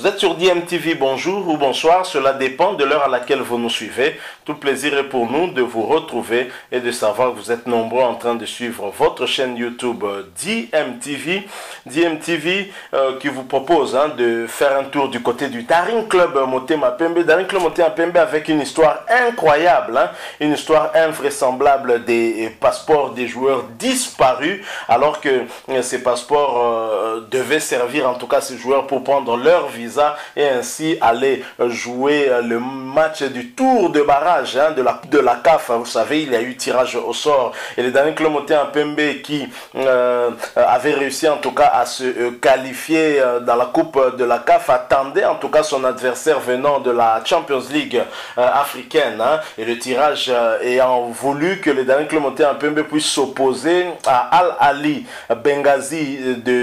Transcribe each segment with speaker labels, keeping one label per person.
Speaker 1: Vous êtes sur DMTV, bonjour ou bonsoir, cela dépend de l'heure à laquelle vous nous suivez. Tout plaisir est pour nous de vous retrouver et de savoir que vous êtes nombreux en train de suivre votre chaîne YouTube DMTV. DMTV qui vous propose de faire un tour du côté du Daring Club Motema Pembe. Daring Club Motema Pembe avec une histoire incroyable, une histoire invraisemblable des passeports des joueurs disparus, alors que ces passeports devaient servir en tout cas ces joueurs pour prendre leur visa et ainsi aller jouer le match du tour de barrage de la CAF. Vous savez, il y a eu tirage au sort et le Daring Club Motema Pembe qui avait réussi en tout cas à se qualifier dans la coupe de la CAF attendait en tout cas son adversaire venant de la Champions League africaine, et le tirage ayant voulu que le Daring Club Motema Pembe puisse s'opposer à Al Ahly Benghazi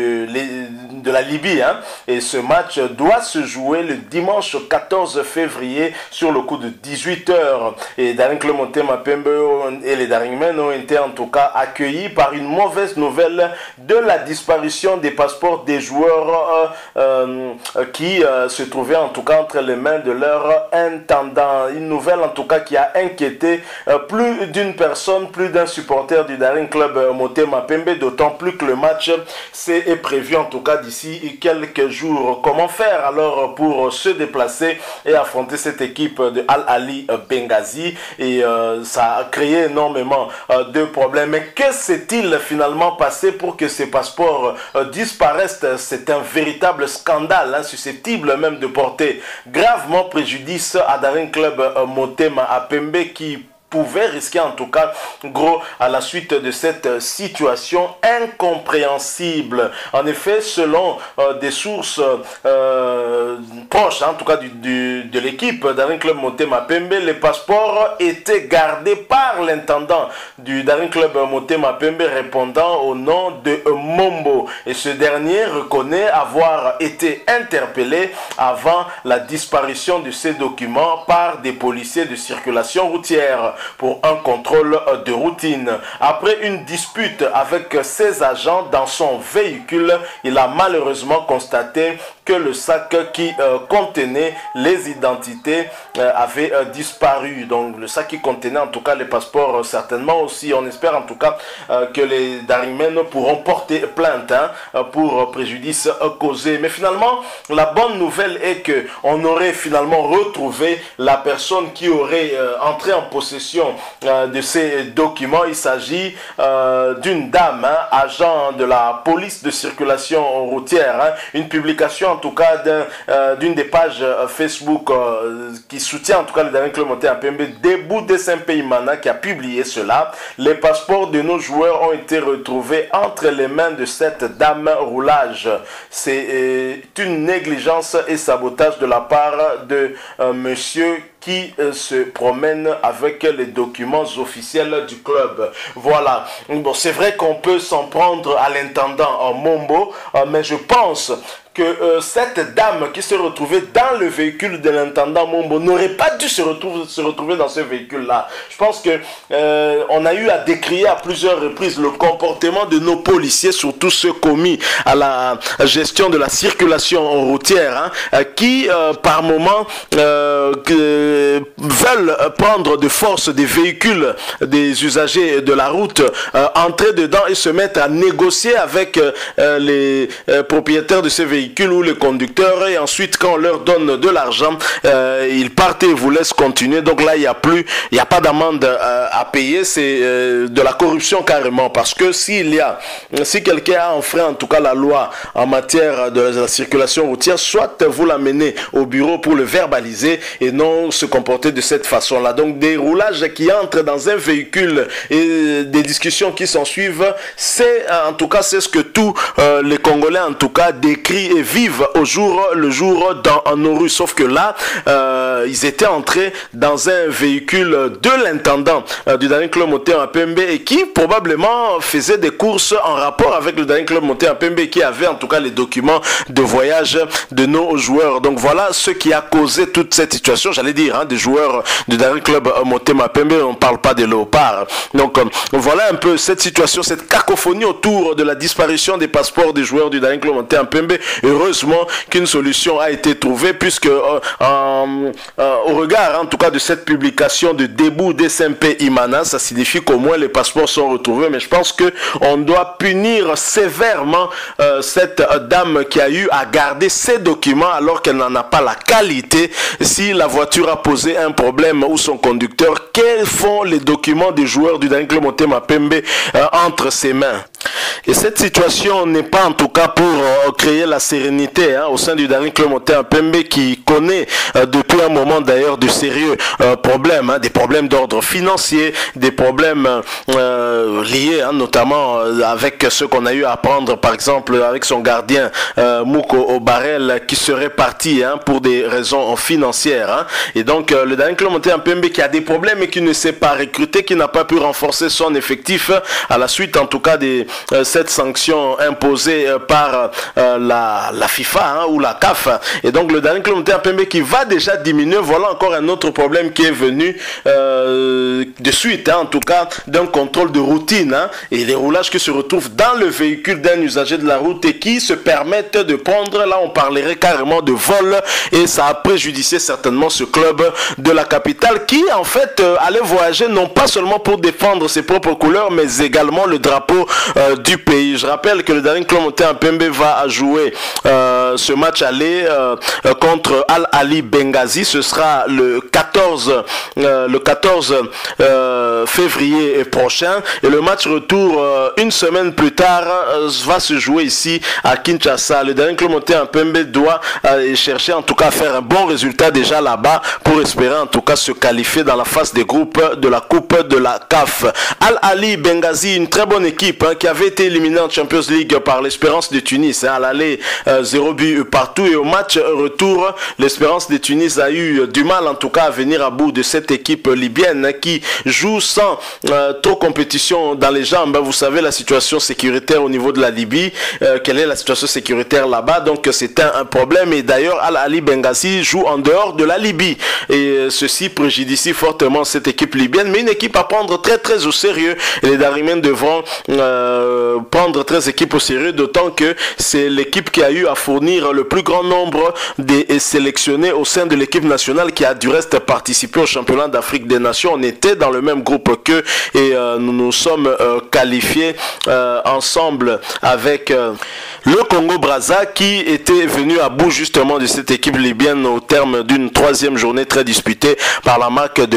Speaker 1: de la Libye, et ce match doit se jouer le dimanche 14 février sur le coup de 18h. Et Daring Club Motema Pembe et les Daringmen ont été en tout cas accueillis par une mauvaise nouvelle de la disparition des passeports des joueurs qui se trouvaient en tout cas entre les mains de leur intendant. Une nouvelle en tout cas qui a inquiété plus d'une personne, plus d'un supporter du Daring Club Motema Pembe, d'autant plus que le match est prévu en tout cas d'ici quelques jours. Comment faire alors pour se déplacer et affronter cette équipe de Al Ahly Benghazi? Et ça a créé énormément de problèmes. Mais que s'est-il finalement passé pour que ces passeports disparaissent? C'est un véritable scandale, susceptible même de porter gravement préjudice à Daring Club Motema Pembe qui pouvait risquer en tout cas gros à la suite de cette situation incompréhensible. En effet, selon des sources proches en tout cas de l'équipe Daring Club Motema Pembe, les passeports étaient gardés par l'intendant du Daring Club Motema Pembe répondant au nom de Mombo, et ce dernier reconnaît avoir été interpellé avant la disparition de ces documents par des policiers de circulation routière pour un contrôle de routine. Après une dispute avec ses agents dans son véhicule, il a malheureusement constaté que le sac qui contenait les identités avait disparu. Donc le sac qui contenait en tout cas les passeports certainement aussi. On espère en tout cas que les Daringmen pourront porter plainte pour préjudice causé. Mais finalement, la bonne nouvelle est que on aurait finalement retrouvé la personne qui aurait entré en possession de ces documents. Il s'agit d'une dame, agent de la police de circulation routière. Une publication en tout cas d'une des pages Facebook qui soutient en tout cas le Daring Club Motema Pembe, Debout de Saint-Payimana, qui a publié cela. Les passeports de nos joueurs ont été retrouvés entre les mains de cette dame roulage. C'est une négligence et sabotage de la part de monsieur qui se promène avec les documents officiels du club. Voilà. Bon, c'est vrai qu'on peut s'en prendre à l'intendant Mombo, mais je pense que cette dame qui se retrouvait dans le véhicule de l'intendant Mombo n'aurait pas dû se retrouver dans ce véhicule-là. Je pense que on a eu à décrier à plusieurs reprises le comportement de nos policiers, surtout ceux commis à la gestion de la circulation routière, qui par moment veulent prendre de force des véhicules des usagers de la route, entrer dedans et se mettre à négocier avec les propriétaires de ces véhicules ou les conducteurs, et ensuite quand on leur donne de l'argent, ils partent et vous laissent continuer. Donc là il n'y a pas d'amende à payer, c'est de la corruption carrément, parce que si quelqu'un a enfreint en tout cas la loi en matière de la circulation routière, soit vous l'amenez au bureau pour le verbaliser et non se comporter de cette façon là. Donc des roulages qui entrent dans un véhicule et des discussions qui s'en suivent, c'est en tout cas c'est ce que tous les Congolais en tout cas décrient et vivent au jour le jour dans nos rues. Sauf que là ils étaient entrés dans un véhicule de l'intendant du Daring Club Motema Mapembe et qui probablement faisait des courses en rapport avec le Daring Club Motema Mapembe, qui avait en tout cas les documents de voyage de nos joueurs. Donc voilà ce qui a causé toute cette situation, j'allais dire, hein, des joueurs du Daring Club Motema Mapembe, on ne parle pas des léopards. Donc voilà un peu cette situation, cette cacophonie autour de la disparition des passeports des joueurs du Daring Club Motema Mapembe. Heureusement qu'une solution a été trouvée, puisque au regard en tout cas de cette publication de Debout SMP Imana, ça signifie qu'au moins les passeports sont retrouvés, mais je pense que on doit punir sévèrement cette dame qui a eu à garder ses documents alors qu'elle n'en a pas la qualité. Si la voiture a posé un problème ou son conducteur, quels sont les documents des joueurs du Daring Club Motema Mapembe entre ses mains? Et cette situation n'est pas en tout cas pour créer la sérénité au sein du Daring Club Motema Mapembe, qui connaît depuis un moment d'ailleurs de sérieux problèmes, des problèmes d'ordre financier, des problèmes liés notamment avec ce qu'on a eu à apprendre par exemple avec son gardien Mouko Obarel, qui serait parti pour des raisons financières. Et donc le Daring Club Motema Mapembe qui a des problèmes et qui ne s'est pas recruté, qui n'a pas pu renforcer son effectif à la suite en tout cas des cette sanction imposée par la FIFA ou la CAF. Et donc le Daring Club Motema Mapembe qui va déjà diminuer. Voilà encore un autre problème qui est venu de suite en tout cas d'un contrôle de routine et des roulages qui se retrouvent dans le véhicule d'un usager de la route et qui se permettent de prendre, là on parlerait carrément de vol, et ça a préjudicié certainement ce club de la capitale qui en fait allait voyager non pas seulement pour défendre ses propres couleurs mais également le drapeau du pays. Je rappelle que le Daring Club Motema Mapembe va jouer ce match aller contre Al Ali Benghazi. Ce sera le 14 février prochain, et le match retour une semaine plus tard va se jouer ici à Kinshasa. Le Daring Club Motema Mapembe doit chercher en tout cas à faire un bon résultat déjà là-bas pour espérer en tout cas se qualifier dans la phase des groupes de la coupe de la CAF. Al Ali Benghazi, une très bonne équipe qui avait été éliminée en Champions League par l'Espérance de Tunis à l'aller 0 but partout, et au match retour l'Espérance de Tunis a eu du mal en tout cas à venir à bout de cette équipe libyenne qui joue sans trop compétition dans les jambes. Vous savez la situation sécuritaire au niveau de la Libye, quelle est la situation sécuritaire là-bas, donc c'est un problème. Et d'ailleurs Al Ali Benghazi joue en dehors de la Libye et ceci préjudicie fortement cette équipe libyenne, mais une équipe à prendre très au sérieux, et les Daringmen devront prendre très équipe au sérieux, d'autant que c'est l'équipe qui a eu à fournir le plus grand nombre des sélectionnés au sein de l'équipe nationale, qui a du reste participé au championnat d'Afrique des Nations. On était dans le même groupe qu'eux et nous nous sommes qualifiés ensemble avec le Congo-Brazza, qui était venu à bout justement de cette équipe libyenne au terme d'une troisième journée très disputée par la marque de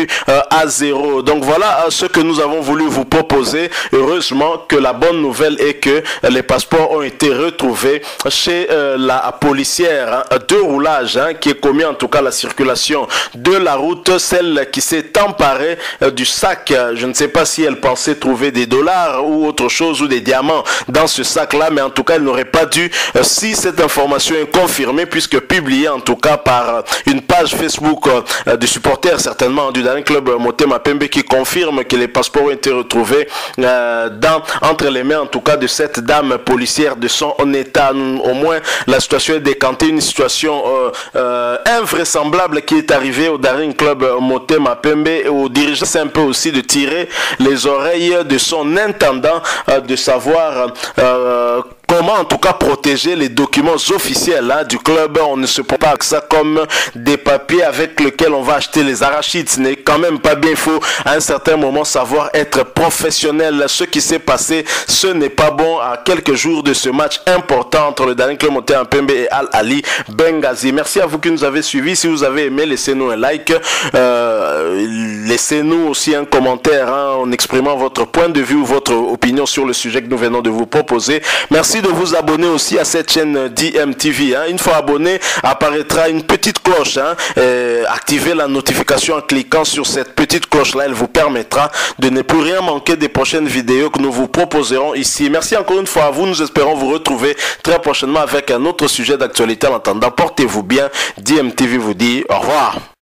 Speaker 1: 1-0. Donc voilà ce que nous avons voulu vous proposer. Heureusement que la bonne nouvelle est que les passeports ont été retrouvés chez la policière de roulage qui est commis en tout cas la circulation de la route, celle qui s'est emparée du sac. Je ne sais pas si elle pensait trouver des dollars ou autre chose ou des diamants dans ce sac là, mais en tout cas elle n'aurait pas dû, si cette information est confirmée, puisque publiée en tout cas par une page Facebook de supporters certainement du Daring Club Motema Mapembe, qui confirme que les passeports ont été retrouvés entre les mains en tout cas de cette dame policière de son état. Au moins la situation est décantée, une situation invraisemblable qui est arrivée au Daring Club Motema Mapembe et aux dirigeants. C'est un peu aussi de tirer les oreilles de son intendant, de savoir comment en tout cas protéger les documents officiels du club. On ne se prend pas avec ça comme des papiers avec lesquels on va acheter les arachides. Ce n'est quand même pas bien. Il faut à un certain moment savoir être professionnel. Ce qui s'est passé, ce n'est pas bon à quelques jours de ce match important entre le Daring Club Motema Mapembe et Al Ali Benghazi. Merci à vous qui nous avez suivis. Si vous avez aimé, laissez-nous un like. Laissez-nous aussi un commentaire en exprimant votre point de vue ou votre opinion sur le sujet que nous venons de vous proposer. Merci aussi de vous abonner aussi à cette chaîne DMTV. Une fois abonné, apparaîtra une petite cloche. Activez la notification en cliquant sur cette petite cloche-là. Elle vous permettra de ne plus rien manquer des prochaines vidéos que nous vous proposerons ici. Merci encore une fois à vous. Nous espérons vous retrouver très prochainement avec un autre sujet d'actualité. En attendant, portez-vous bien. DMTV vous dit au revoir.